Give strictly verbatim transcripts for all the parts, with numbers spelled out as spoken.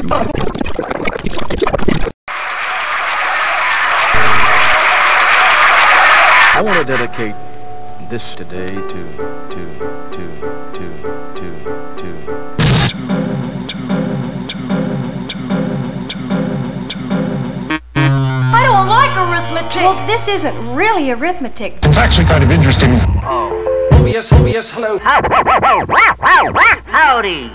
I want to dedicate this today to, to, to, to, to, to. I don't like arithmetic. Well, this isn't really arithmetic. It's actually kind of interesting. Oh. Oh, yes, oh, yes, hello. How, how, how, how, howdy.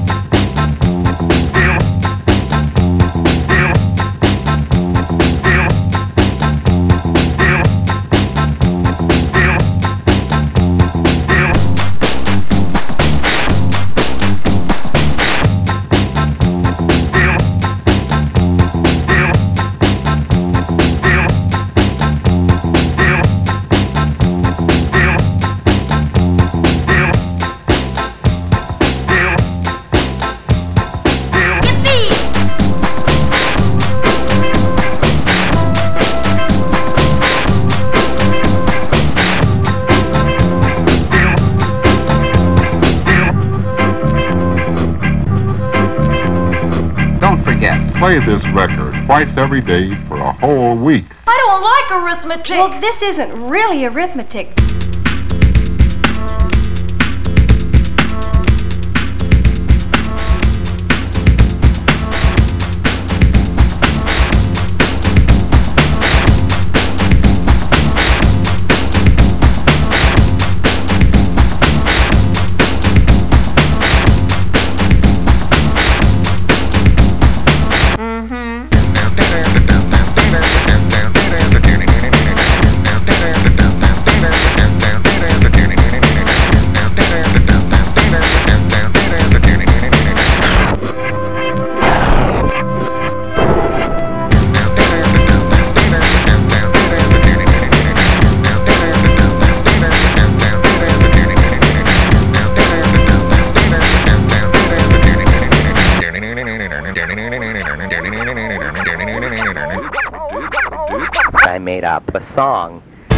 Don't forget, play this record twice every day for a whole week. I don't like arithmetic. Well, this isn't really arithmetic. I made up a song.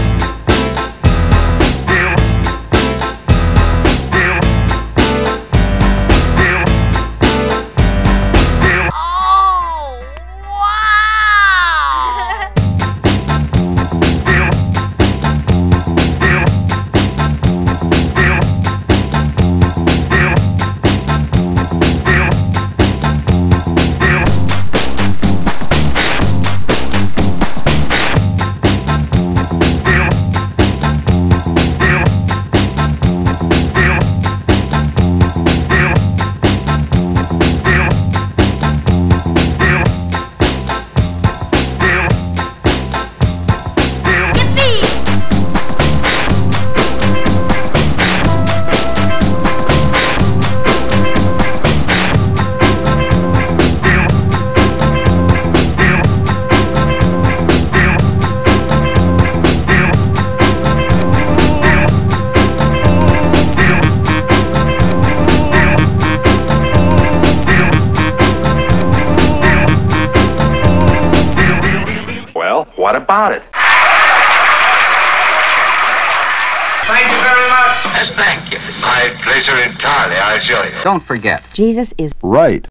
What about it? Thank you very much. Thank you. My pleasure entirely, I assure you. Don't forget. Jesus is right.